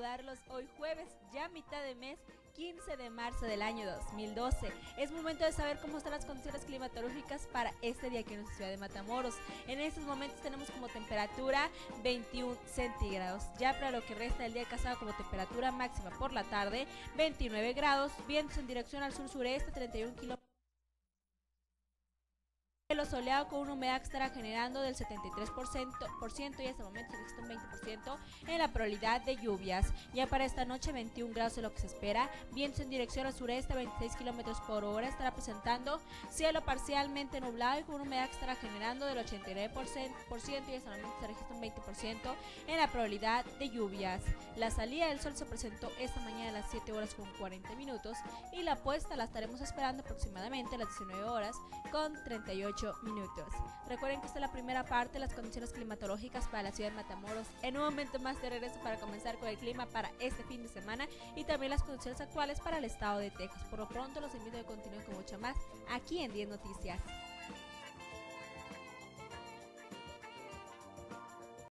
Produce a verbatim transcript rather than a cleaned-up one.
saludarlos hoy jueves, ya mitad de mes, quince de marzo del año dos mil doce. Es momento de saber cómo están las condiciones climatológicas para este día aquí en nuestra ciudad de Matamoros. En estos momentos tenemos como temperatura veintiún centígrados. Ya para lo que resta del día casado como temperatura máxima por la tarde, veintinueve grados, vientos en dirección al sur-sureste, treinta y un kilómetros. Cielo soleado con una humedad que estará generando del setenta y tres por ciento y hasta el momento se registra un veinte por ciento en la probabilidad de lluvias. Ya para esta noche veintiún grados es lo que se espera, vientos en dirección al sureste veintiséis kilómetros por hora, estará presentando cielo parcialmente nublado y con una humedad que estará generando del ochenta y nueve por ciento y hasta el momento se registra un veinte por ciento en la probabilidad de lluvias. La salida del sol se presentó esta mañana a las siete horas con cuarenta minutos y la puesta la estaremos esperando aproximadamente a las diecinueve horas con treinta y ocho minutos. Recuerden que esta es la primera parte de las condiciones climatológicas para la ciudad de Matamoros. En un momento más de regreso para comenzar con el clima para este fin de semana y también las condiciones actuales para el estado de Texas. Por lo pronto los invito a que continúen con mucho más aquí en diez Noticias.